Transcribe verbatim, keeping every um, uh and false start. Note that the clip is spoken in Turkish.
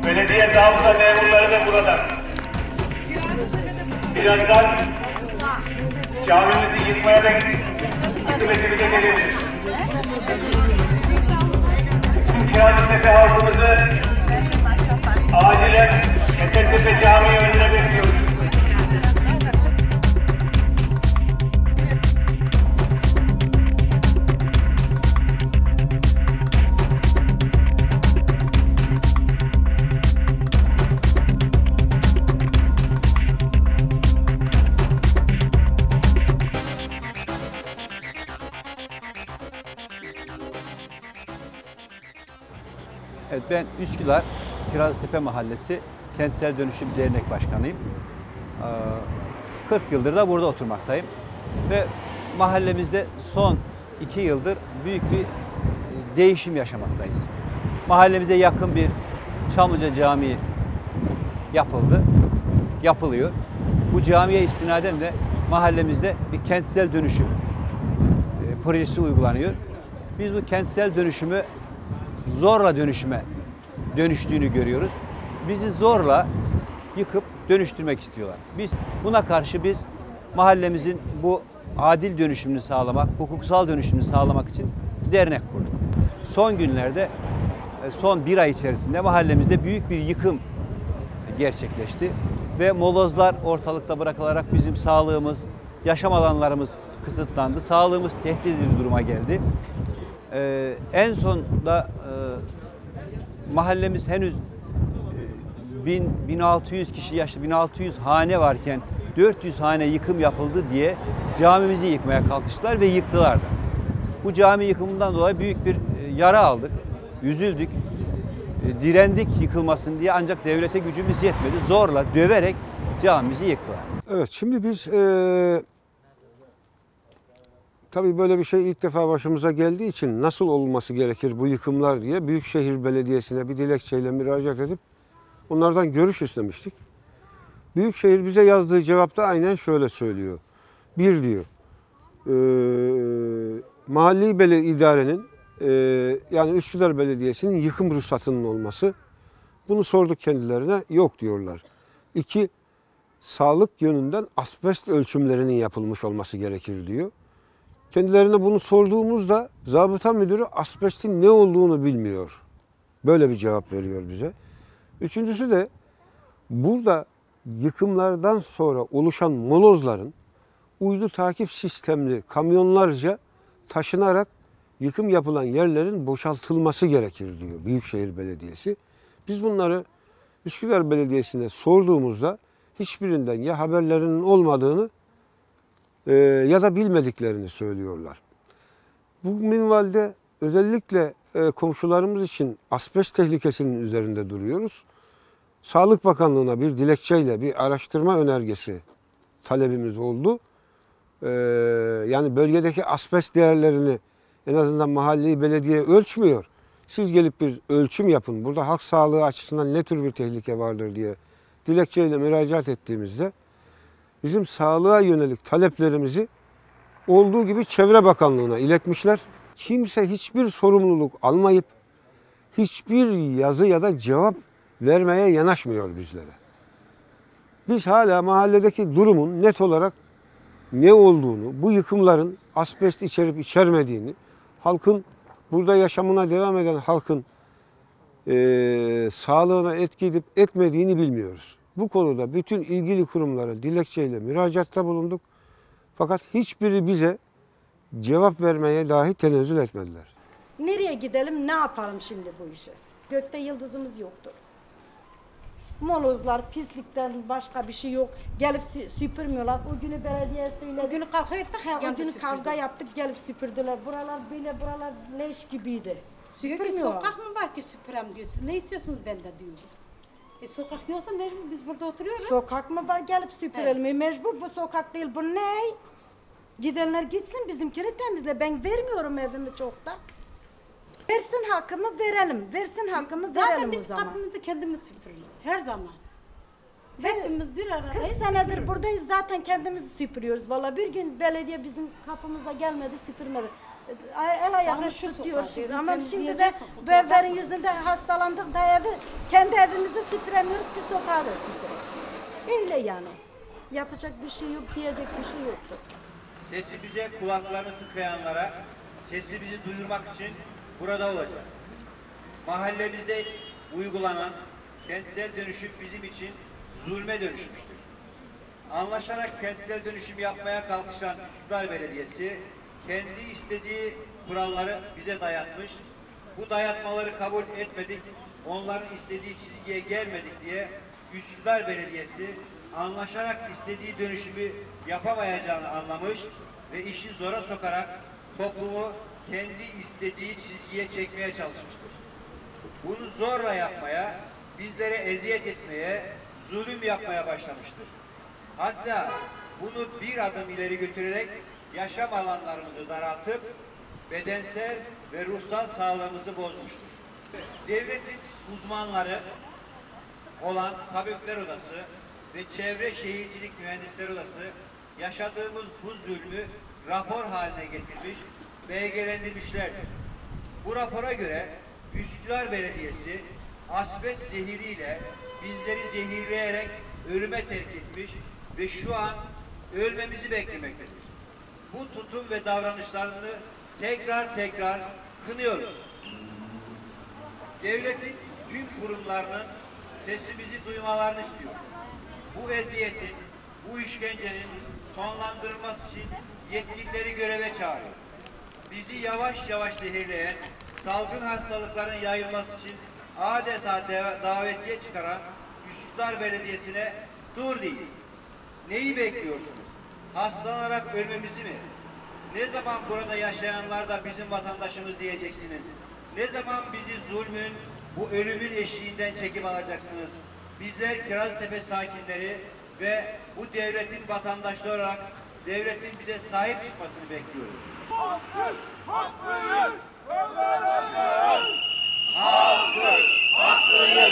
Belediye zabıta memurları da burada. Birazdan camimizi yıkmaya da hükümetimize gelebilir. Kiralıtepe halkımızı acilen Esentepe Camii önüne bekliyoruz. Evet, ben Üsküdar Kirazlıtepe Mahallesi Kentsel Dönüşüm Dernek Başkanıyım. kırk yıldır da burada oturmaktayım. Ve mahallemizde son iki yıldır büyük bir değişim yaşamaktayız. Mahallemize yakın bir Çamlıca Camii yapıldı, yapılıyor. Bu camiye istinaden de mahallemizde bir kentsel dönüşüm projesi uygulanıyor. Biz bu kentsel dönüşümü zorla dönüşüme dönüştüğünü görüyoruz. Bizi zorla yıkıp dönüştürmek istiyorlar. Biz buna karşı biz mahallemizin bu adil dönüşümünü sağlamak, hukuksal dönüşümünü sağlamak için dernek kurduk. Son günlerde, son bir ay içerisinde mahallemizde büyük bir yıkım gerçekleşti ve molozlar ortalıkta bırakılarak bizim sağlığımız, yaşam alanlarımız kısıtlandı. Sağlığımız tehdit edici duruma geldi. Ee, en son da e, mahallemiz henüz bin, bin altı yüz kişi yaşlı, bin altı yüz hane varken dört yüz hane yıkım yapıldı diye camimizi yıkmaya kalkıştılar ve yıktılar da. Bu cami yıkımından dolayı büyük bir e, yara aldık, üzüldük, e, direndik yıkılmasın diye, ancak devlete gücümüz yetmedi. Zorla, döverek camimizi yıktılar. Evet, şimdi biz e, tabii böyle bir şey ilk defa başımıza geldiği için nasıl olması gerekir bu yıkımlar diye Büyükşehir Belediyesi'ne bir dilekçeyle müracaat edip onlardan görüş istemiştik. Büyükşehir bize yazdığı cevapta aynen şöyle söylüyor. Bir diyor, e, mahalli belediye idarenin e, yani Üsküdar Belediyesi'nin yıkım ruhsatının olması. Bunu sorduk kendilerine, yok diyorlar. İki, sağlık yönünden asbest ölçümlerinin yapılmış olması gerekir diyor. Kendilerine bunu sorduğumuzda zabıta müdürü asbestin ne olduğunu bilmiyor. Böyle bir cevap veriyor bize. Üçüncüsü de burada yıkımlardan sonra oluşan molozların uydu takip sistemli kamyonlarca taşınarak yıkım yapılan yerlerin boşaltılması gerekir diyor Büyükşehir Belediyesi. Biz bunları Üsküdar Belediyesi'ne sorduğumuzda hiçbirinden ya haberlerinin olmadığını e, ya da bilmediklerini söylüyorlar. Bu minvalde özellikle e, komşularımız için asbest tehlikesinin üzerinde duruyoruz. Sağlık Bakanlığı'na bir dilekçeyle bir araştırma önergesi talebimiz oldu. Ee, yani bölgedeki asbest değerlerini en azından mahalli belediye ölçmüyor. Siz gelip bir ölçüm yapın. Burada halk sağlığı açısından ne tür bir tehlike vardır diye dilekçeyle müracaat ettiğimizde bizim sağlığa yönelik taleplerimizi olduğu gibi Çevre Bakanlığı'na iletmişler. Kimse hiçbir sorumluluk almayıp hiçbir yazı ya da cevap vermeye yanaşmıyor bizlere. Biz hala mahalledeki durumun net olarak ne olduğunu, bu yıkımların asbest içerip içermediğini, halkın, burada yaşamına devam eden halkın e, sağlığına etki edip etmediğini bilmiyoruz. Bu konuda bütün ilgili kurumlara dilekçeyle müracaatta bulunduk. Fakat hiçbiri bize cevap vermeye dahi tenezzül etmediler. Nereye gidelim, ne yapalım şimdi bu işi? Gökte yıldızımız yoktu. Molozlar, pislikten başka bir şey yok. Gelip süpürmüyorlar. O günü belediye söyledi. O günü kavga ettik. He, o günü kavga yaptık, gelip süpürdüler. Buralar böyle, buralar leş gibiydi. Süpürmüyor. Sokak mı var ki süpürem diyorsun? Ne istiyorsunuz benden diyor. E sokak yoksa mecbur biz burada oturuyoruz. Sokak mı var, gelip süpürelim. Evet. Mecbur bu sokak değil, bu ne? Gidenler gitsin, bizimkini temizle. Ben vermiyorum evimi çoktan. Versin hakkımı verelim. Versin hakkımı Zaten verelim biz o zaman. kapımızı kendimiz süpürürüz. Her zaman. Hepimiz bir aradayız. kırk senedir buradayız, zaten kendimizi süpürüyoruz. Valla bir gün belediye bizim kapımıza gelmedi, süpürmedi. el ayağını Sarhoş şu sokağa, diyor şimdi. derin Ama şimdi de temizleyeceksin, bu evlerin yüzünden hastalandık da evi, kendi evimizi süpüremiyoruz ki sokağa da süpürelim. Öyle yani. Yapacak bir şey yok, diyecek bir şey yoktur. Sesimize kulaklarını tıkayanlara sesimizi duyurmak için burada olacağız. Mahallemizde uygulanan kentsel dönüşüm bizim için zulme dönüşmüştür. Anlaşarak kentsel dönüşüm yapmaya kalkışan Üsküdar Belediyesi kendi istediği kuralları bize dayatmış. Bu dayatmaları kabul etmedik, onların istediği çizgiye gelmedik diye Üsküdar Belediyesi anlaşarak istediği dönüşümü yapamayacağını anlamış ve işi zora sokarak toplumu kendi istediği çizgiye çekmeye çalışmıştır. Bunu zorla yapmaya, bizlere eziyet etmeye, zulüm yapmaya başlamıştır. Hatta bunu bir adım ileri götürerek yaşam alanlarımızı daraltıp bedensel ve ruhsal sağlığımızı bozmuştur. Devletin uzmanları olan Tabipler Odası ve Çevre Şehircilik Mühendisleri Odası yaşadığımız bu zulmü rapor haline getirmiş, belgelendirmişlerdir. Bu rapora göre Üsküdar Belediyesi asbest zehiriyle bizleri zehirleyerek ölüme terk etmiş ve şu an ölmemizi beklemektedir. Bu tutum ve davranışlarını tekrar tekrar kınıyoruz. Devletin tüm kurumlarının sesimizi duymalarını istiyoruz. Bu eziyetin, bu işkencenin sonlandırılması için yetkilileri göreve çağırıyor. Bizi yavaş yavaş zehirleyen, salgın hastalıkların yayılması için adeta davetiye çıkaran Üsküdar Belediyesi'ne dur deyin. Neyi bekliyorsunuz? Hastalanarak ölmemizi mi? Ne zaman burada yaşayanlar da bizim vatandaşımız diyeceksiniz? Ne zaman bizi zulmün, bu ölümün eşiğinden çekip alacaksınız? Bizler Kirazlıtepe sakinleri ve bu devletin vatandaşları olarak devletin bize sahip çıkmasını bekliyoruz. Hakkı, hakkıyız, özel Hakkı, hakkıyız.